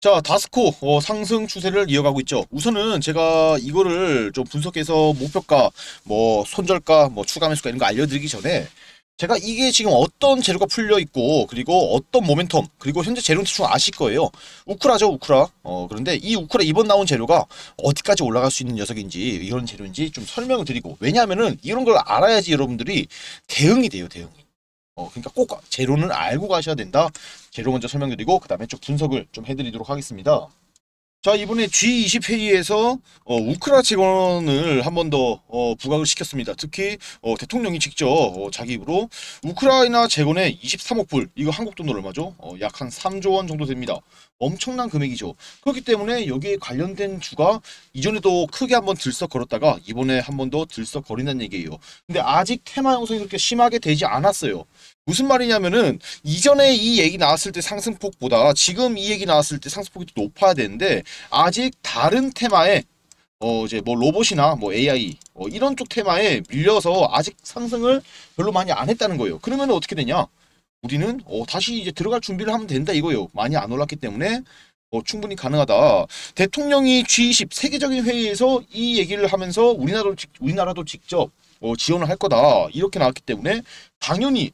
자, 다스코 상승 추세를 이어가고 있죠. 우선은 제가 이거를 좀 분석해서 목표가, 뭐 손절가, 뭐 추가 매수가 이런 거 알려드리기 전에 제가 이게 지금 어떤 재료가 풀려 있고 그리고 어떤 모멘텀 그리고 현재 재료는 대충 아실 거예요. 우크라죠, 우크라. 그런데 이 우크라 이번 나온 재료가 어디까지 올라갈 수 있는 녀석인지 이런 재료인지 좀 설명을 드리고, 왜냐하면은 이런 걸 알아야지 여러분들이 대응이 돼요, 대응이. 그러니까 꼭 재료는 알고 가셔야 된다. 재료 먼저 설명드리고 그 다음에 좀 분석을 좀 해드리도록 하겠습니다. 자, 이번에 G20 회의에서 우크라 채권을 한 번 더 부각을 시켰습니다. 특히 대통령이 직접 자기 입으로 우크라이나 채권에 23억 불, 이거 한국 돈으로 얼마죠? 약 한 3조 원 정도 됩니다. 엄청난 금액이죠. 그렇기 때문에 여기에 관련된 주가 이전에도 크게 한번 들썩거렸다가 이번에 한 번 더 들썩거린다는 얘기예요. 근데 아직 테마 형성이 그렇게 심하게 되지 않았어요. 무슨 말이냐면은 이전에 이 얘기 나왔을 때 상승폭보다 지금 이 얘기 나왔을 때 상승폭이 더 높아야 되는데, 아직 다른 테마에 이제 뭐 로봇이나 뭐 AI 이런 쪽 테마에 밀려서 아직 상승을 별로 많이 안 했다는 거예요. 그러면 어떻게 되냐? 우리는 다시 이제 들어갈 준비를 하면 된다 이거예요. 많이 안 올랐기 때문에 충분히 가능하다. 대통령이 G20 세계적인 회의에서 이 얘기를 하면서 우리나라도 직접 지원을 할 거다 이렇게 나왔기 때문에 당연히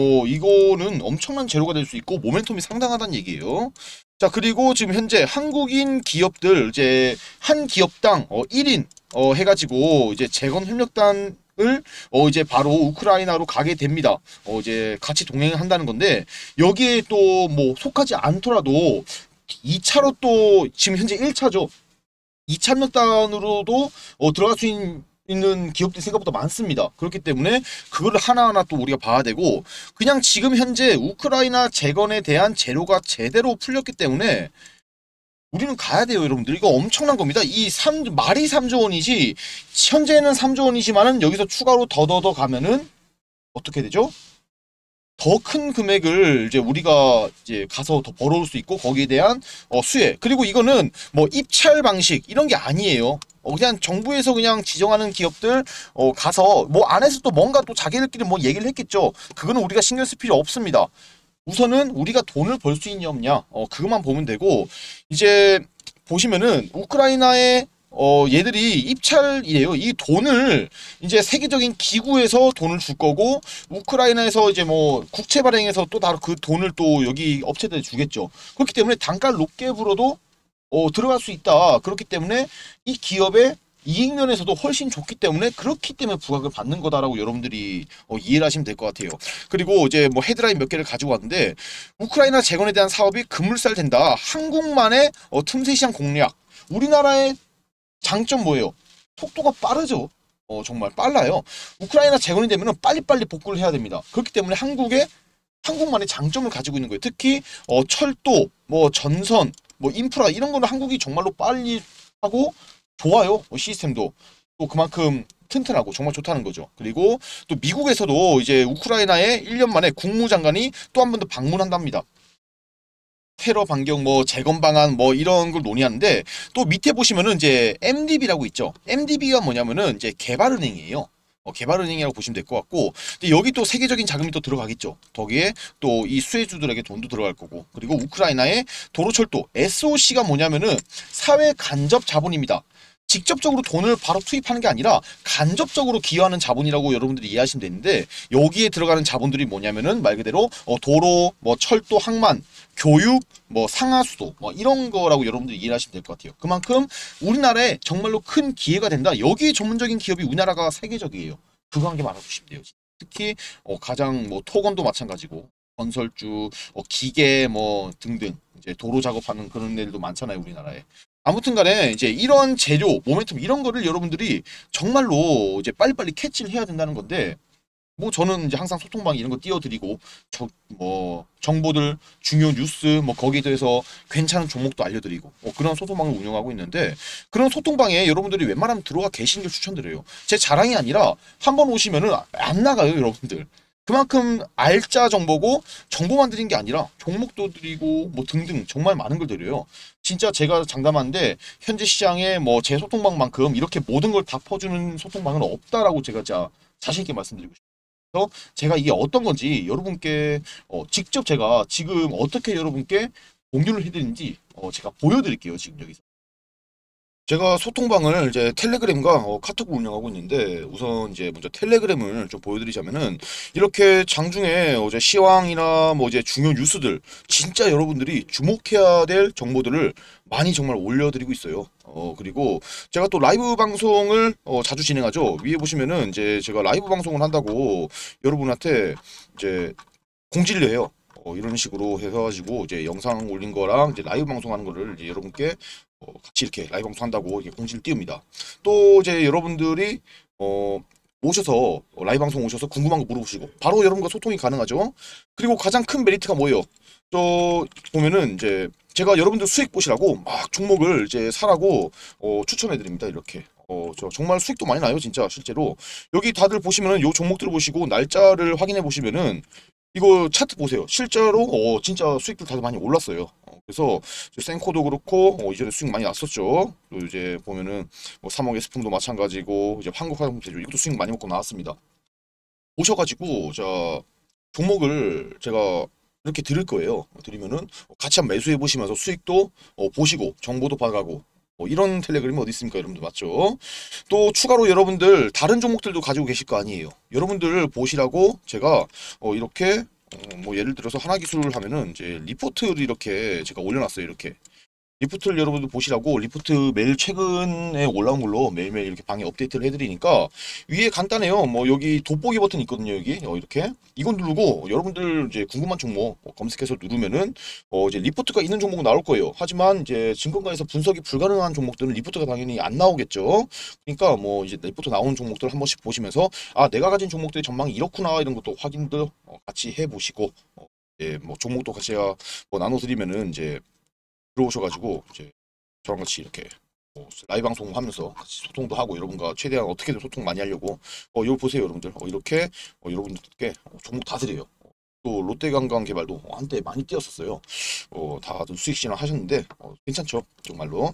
이거는 엄청난 재료가 될 수 있고 모멘텀이 상당하다는 얘기예요. 자, 그리고 지금 현재 한국인 기업들 이제 한 기업당 1인 해가지고 이제 재건 협력단을 이제 바로 우크라이나로 가게 됩니다. 이제 같이 동행한다는 건데, 여기에 또 뭐 속하지 않더라도 2차로 또 지금 현재 1차죠. 2차 협력단으로도 들어갈 수 있는 기업들이 생각보다 많습니다. 그렇기 때문에 그거를 하나하나 또 우리가 봐야 되고, 그냥 지금 현재 우크라이나 재건에 대한 재료가 제대로 풀렸기 때문에 우리는 가야 돼요, 여러분들. 이거 엄청난 겁니다. 말이 3조 원이지, 현재는 3조 원이지만은 여기서 추가로 더더더 가면은 어떻게 되죠? 더 큰 금액을 이제 우리가 이제 가서 더 벌어올 수 있고, 거기에 대한 수혜, 그리고 이거는 뭐 입찰 방식 이런 게 아니에요. 그냥 정부에서 그냥 지정하는 기업들 가서 뭐 안에서 또 뭔가 또 자기들끼리 뭐 얘기를 했겠죠. 그거는 우리가 신경 쓸 필요 없습니다. 우선은 우리가 돈을 벌 수 있냐 없냐 그것만 보면 되고, 이제 보시면은 우크라이나의 얘들이 입찰이래요. 이 돈을 이제 세계적인 기구에서 돈을 줄 거고, 우크라이나에서 이제 뭐 국채 발행해서 또 다른 그 돈을 또 여기 업체들에 주겠죠. 그렇기 때문에 단가를 높게 불어도 들어갈 수 있다. 그렇기 때문에 이 기업의 이익 면에서도 훨씬 좋기 때문에, 그렇기 때문에 부각을 받는 거다라고 여러분들이 이해를 하시면 될 것 같아요. 그리고 이제 뭐 헤드라인 몇 개를 가지고 왔는데, 우크라이나 재건에 대한 사업이 급물살 된다. 한국만의 틈새 시장 공략. 우리나라의 장점 뭐예요? 속도가 빠르죠. 정말 빨라요. 우크라이나 재건이 되면 빨리빨리 복구를 해야 됩니다. 그렇기 때문에 한국만의 장점을 가지고 있는 거예요. 특히 철도, 뭐 전선, 뭐 인프라 이런 거는 한국이 정말로 빨리 하고 좋아요. 시스템도 또 그만큼 튼튼하고 정말 좋다는 거죠. 그리고 또 미국에서도 이제 우크라이나에 1년 만에 국무장관이 또 한 번 더 방문한답니다. 테러 반경 뭐 재건 방안 뭐 이런 걸 논의하는데, 또 밑에 보시면은 이제 MDB라고 있죠. MDB가 뭐냐면은 이제 개발은행이에요. 개발은행이라고 보시면 될 것 같고, 근데 여기 또 세계적인 자금이 또 들어가겠죠. 거기에 또 이 수혜주들에게 돈도 들어갈 거고, 그리고 우크라이나의 도로철도 SOC가 뭐냐면은 사회 간접 자본입니다. 직접적으로 돈을 바로 투입하는 게 아니라 간접적으로 기여하는 자본이라고 여러분들이 이해하시면 되는데, 여기에 들어가는 자본들이 뭐냐면은 말 그대로 도로, 뭐 철도, 항만, 교육, 뭐 상하수도 뭐 이런 거라고 여러분들이 이해하시면 될 것 같아요. 그만큼 우리나라에 정말로 큰 기회가 된다. 여기에 전문적인 기업이 우리나라가 세계적이에요. 그거 한 개만 알아두시면 돼요. 특히 가장 뭐 토건도 마찬가지고, 건설주, 기계 뭐 등등 이제 도로 작업하는 그런 애들도 많잖아요, 우리나라에. 아무튼 간에 이제 이런 재료, 모멘텀 이런 거를 여러분들이 정말로 이제 빨리빨리 캐치를 해야 된다는 건데, 뭐 저는 이제 항상 소통방 이런 거 띄워드리고, 뭐 정보들, 중요 뉴스 뭐 거기에 대해서 괜찮은 종목도 알려드리고 그런 소통방을 운영하고 있는데, 그런 소통방에 여러분들이 웬만하면 들어가 계시는 걸 추천드려요. 제 자랑이 아니라 한번 오시면은 안 나가요, 여러분들. 그만큼 알짜 정보고, 정보만 드린 게 아니라 종목도 드리고 뭐 등등 정말 많은 걸 드려요. 진짜 제가 장담하는데 현재 시장에 뭐 제 소통방만큼 이렇게 모든 걸 다 퍼주는 소통방은 없다라고 제가 진짜 자신 있게 말씀드리고 싶어요. 그래서 제가 이게 어떤 건지 여러분께 직접 제가 지금 어떻게 여러분께 공유를 해드리는지 제가 보여드릴게요. 지금 여기서. 제가 소통방을 이제 텔레그램과 카톡을 운영하고 있는데, 우선 이제 먼저 텔레그램을 좀 보여드리자면은, 이렇게 장중에 어제 시황이나 뭐 이제 중요 뉴스들, 진짜 여러분들이 주목해야 될 정보들을 많이 정말 올려드리고 있어요. 그리고 제가 또 라이브 방송을 자주 진행하죠. 위에 보시면은 이제 제가 라이브 방송을 한다고 여러분한테 이제 공지를 해요. 이런 식으로 해가지고 이제 영상 올린 거랑 이제 라이브 방송하는 거를 이제 여러분께 같이 이렇게 라이브 방송한다고 이렇게 공지를 띄웁니다. 또 이제 여러분들이 오셔서 라이브 방송 오셔서 궁금한 거 물어보시고 바로 여러분과 소통이 가능하죠. 그리고 가장 큰 메리트가 뭐예요? 저 보면은 이제 제가 여러분들 수익 보시라고 막 종목을 이제 사라고 추천해 드립니다. 이렇게. 저 정말 수익도 많이 나요, 진짜 실제로. 여기 다들 보시면은 요 종목들을 보시고 날짜를 확인해 보시면은 이거 차트 보세요. 실제로 진짜 수익들 다들 많이 올랐어요. 그래서 센코도 그렇고 이전에 수익 많이 났었죠. 또 이제 보면은 뭐 3억 S품도 마찬가지고 이제 한국화장품제조 이것도 수익 많이 먹고 나왔습니다. 오셔가지고 자 종목을 제가 이렇게 드릴 거예요. 드리면은 같이 한번 매수해 보시면서 수익도 보시고 정보도 받아가고 이런 텔레그램이 어디 있습니까, 여러분들? 맞죠? 또 추가로 여러분들 다른 종목들도 가지고 계실 거 아니에요. 여러분들 보시라고 제가 이렇게 뭐 예를 들어서 하나기술을 하면은 이제 리포트를 이렇게 제가 올려놨어요. 이렇게 리포트를 여러분들 보시라고 리포트 매일 최근에 올라온 걸로 매일매일 이렇게 방에 업데이트를 해드리니까 위에 간단해요. 뭐 여기 돋보기 버튼 있거든요. 여기 이렇게 이건 누르고 여러분들 이제 궁금한 종목 검색해서 누르면은 이제 리포트가 있는 종목은 나올 거예요. 하지만 이제 증권가에서 분석이 불가능한 종목들은 리포트가 당연히 안 나오겠죠. 그러니까 뭐 이제 리포트 나오는 종목들 한 번씩 보시면서 아 내가 가진 종목들의 전망이 이렇구나 이런 것도 확인들 같이 해보시고 뭐 종목도 같이 제가 뭐 나눠드리면은 이제 들어오셔가지고 이제 저랑 같이 이렇게 라이브 방송하면서 같이 소통도 하고 여러분과 최대한 어떻게든 소통 많이 하려고 이거 보세요 여러분들 이렇게 여러분들께 종목 다 드려요. 또 롯데관광개발도 한때 많이 뛰었었어요. 다들 수익 실현 하셨는데 괜찮죠 정말로.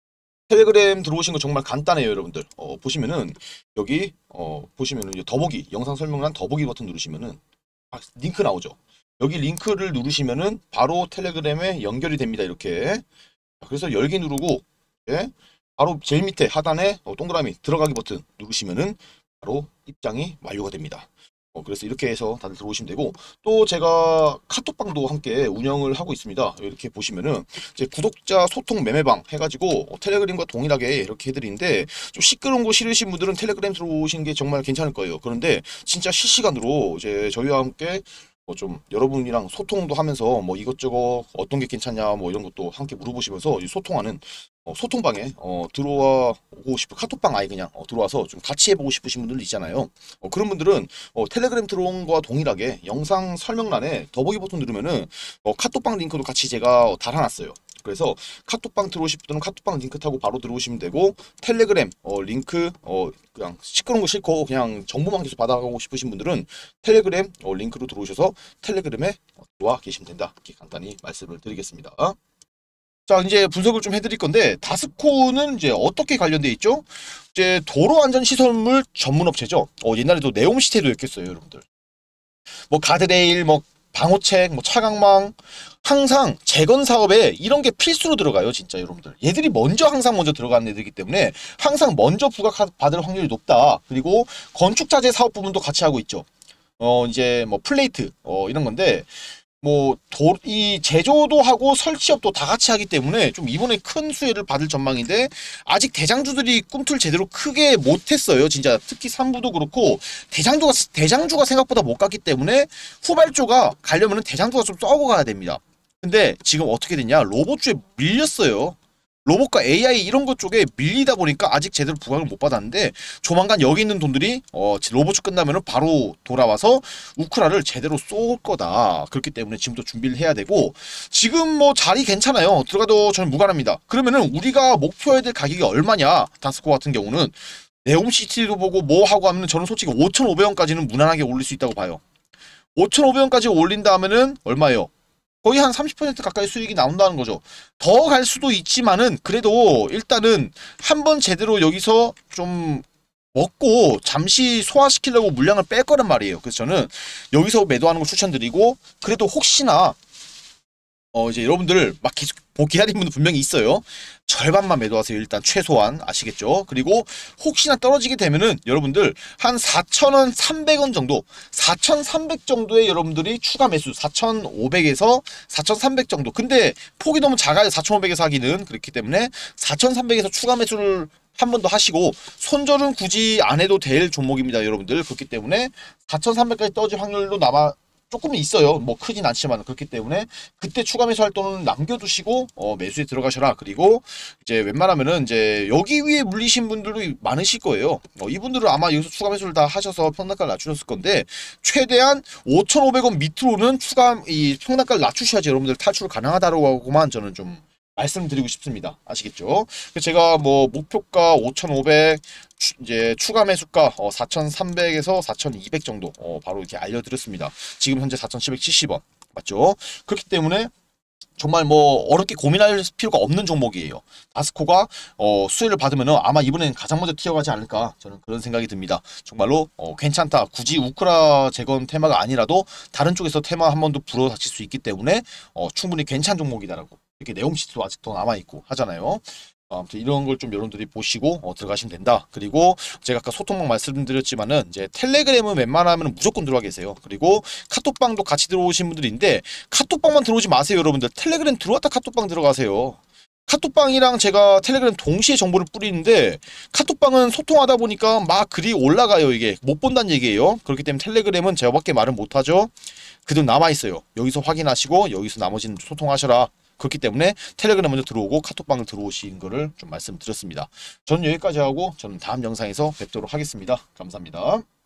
텔레그램 들어오신 거 정말 간단해요 여러분들. 보시면은 여기 보시면은 이제 더보기 영상 설명란 더보기 버튼 누르시면은 링크 나오죠. 여기 링크를 누르시면은 바로 텔레그램에 연결이 됩니다. 이렇게. 그래서 열기 누르고 예, 바로 제일 밑에 하단에 동그라미 들어가기 버튼 누르시면은 바로 입장이 완료가 됩니다. 그래서 이렇게 해서 다들 들어오시면 되고 또 제가 카톡방도 함께 운영을 하고 있습니다. 이렇게 보시면은 이제 구독자 소통 매매방 해가지고 텔레그램과 동일하게 이렇게 해드리는데 좀 시끄러운 거 싫으신 분들은 텔레그램 들어오시는 게 정말 괜찮을 거예요. 그런데 진짜 실시간으로 이제 저희와 함께 좀 여러분이랑 소통도 하면서 뭐 이것저것 어떤 게 괜찮냐 뭐 이런 것도 함께 물어보시면서 소통하는 소통방에 들어와 오고 싶은 카톡방 아예 그냥 들어와서 좀 같이 해보고 싶으신 분들 있잖아요. 그런 분들은 텔레그램 들어온 거와 동일하게 영상 설명란에 더보기 버튼 누르면은 카톡방 링크도 같이 제가 달아놨어요. 그래서 카톡방 들어오실 분들은 카톡방 링크 타고 바로 들어오시면 되고 텔레그램 링크 그냥 시끄러운 거 싫고 그냥 정보만 계속 받아가고 싶으신 분들은 텔레그램 링크로 들어오셔서 텔레그램에 들어와 계시면 된다. 이렇게 간단히 말씀을 드리겠습니다. 자 이제 분석을 좀 해드릴 건데 다스코는 이제 어떻게 관련돼 있죠? 이제 도로안전시설물 전문업체죠. 옛날에도 네옴시티도 있겠어요 여러분들. 뭐 가드레일 뭐 방호책 뭐 차광망 항상 재건 사업에 이런 게 필수로 들어가요 진짜 여러분들. 얘들이 항상 먼저 들어가는 애들이기 때문에 항상 먼저 부각받을 확률이 높다. 그리고 건축자재 사업 부분도 같이 하고 있죠. 이제 뭐 플레이트 이런 건데 뭐 이 제조도 하고 설치업도 다 같이 하기 때문에 좀 이번에 큰 수혜를 받을 전망인데 아직 대장주들이 꿈틀 제대로 크게 못했어요. 진짜 특히 3부도 그렇고 대장주가 생각보다 못 갔기 때문에 후발주가 가려면 대장주가 좀 쏘고 가야 됩니다. 근데 지금 어떻게 됐냐? 로봇주에 밀렸어요. 로봇과 AI 이런 것 쪽에 밀리다 보니까 아직 제대로 부각을 못 받았는데 조만간 여기 있는 돈들이 로봇주 끝나면 바로 돌아와서 우크라를 제대로 쏠 거다. 그렇기 때문에 지금부터 준비를 해야 되고 지금 뭐 자리 괜찮아요. 들어가도 저는 무관합니다. 그러면은 우리가 목표해야 될 가격이 얼마냐? 다스코 같은 경우는 네옴시티도 보고 뭐 하고 하면 저는 솔직히 5,500원까지는 무난하게 올릴 수 있다고 봐요. 5,500원까지 올린다 하면은 얼마예요? 거의 한 30% 가까이 수익이 나온다는 거죠. 더 갈 수도 있지만은 그래도 일단은 한번 제대로 여기서 좀 먹고 잠시 소화시키려고 물량을 뺄 거란 말이에요. 그래서 저는 여기서 매도하는 걸 추천드리고 그래도 혹시나 이제 여러분들 막 계속 기다리는 분들 분명히 있어요. 절반만 매도하세요. 일단 최소한 아시겠죠? 그리고 혹시나 떨어지게 되면은 여러분들 한 4,000원, 300원 정도, 4,300 정도의 여러분들이 추가 매수, 4,500에서 4,300 정도. 근데 폭이 너무 작아요. 4,500에서 하기는. 그렇기 때문에 4,300에서 추가 매수를 한 번 더 하시고, 손절은 굳이 안 해도 될 종목입니다, 여러분들. 그렇기 때문에 4,300까지 떨어질 확률도 남아 조금은 있어요. 뭐 크진 않지만. 그렇기 때문에 그때 추가 매수 할 돈은 남겨두시고 매수에 들어가셔라. 그리고 이제 웬만하면은 이제 여기 위에 물리신 분들도 많으실 거예요. 이분들은 아마 여기서 추가 매수를 다 하셔서 평단가를 낮추셨을 건데, 최대한 5,500원 밑으로는 추가 이 평단가를 낮추셔야지 여러분들 탈출 가능하다고만 저는 좀 말씀드리고 싶습니다. 아시겠죠? 그래서 제가 뭐 목표가 5,500, 이제 추가 매수가 4,300에서 4,200 정도 바로 이렇게 알려드렸습니다. 지금 현재 4,770원 맞죠? 그렇기 때문에 정말 뭐 어렵게 고민할 필요가 없는 종목이에요. 다스코가 수혜를 받으면 아마 이번엔 가장 먼저 튀어가지 않을까, 저는 그런 생각이 듭니다. 정말로 괜찮다. 굳이 우크라 재건 테마가 아니라도 다른 쪽에서 테마 한 번 더 불어 닥칠 수 있기 때문에 충분히 괜찮은 종목이다라고, 이렇게 내용 시트도 아직도 남아있고 하잖아요. 아무튼 이런 걸 좀 여러분들이 보시고 들어가시면 된다. 그리고 제가 아까 소통방 말씀드렸지만은 이제 텔레그램은 웬만하면 무조건 들어와 계세요. 그리고 카톡방도 같이 들어오신 분들인데, 카톡방만 들어오지 마세요, 여러분들. 텔레그램 들어왔다 카톡방 들어가세요. 카톡방이랑 제가 텔레그램 동시에 정보를 뿌리는데, 카톡방은 소통하다 보니까 막 글이 올라가요. 이게 못 본다는 얘기예요. 그렇기 때문에 텔레그램은 제가밖에 말은 못하죠. 그대로 남아있어요. 여기서 확인하시고 여기서 나머지는 소통하셔라. 그렇기 때문에 텔레그램 먼저 들어오고 카톡방을 들어오신 거를 좀 말씀드렸습니다. 저는 여기까지 하고 저는 다음 영상에서 뵙도록 하겠습니다. 감사합니다.